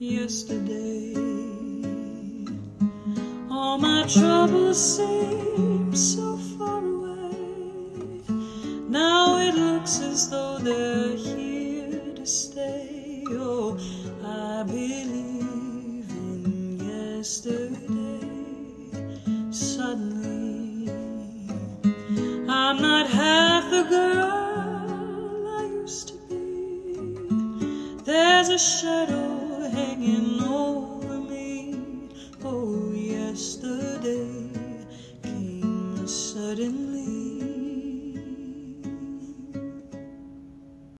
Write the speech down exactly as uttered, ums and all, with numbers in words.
yesterday. All my troubles seem so far away. Now it looks as though they're here to stay. Oh, I believe in yesterday. Suddenly, I'm not half the girl I used to be. There's a shadow hanging over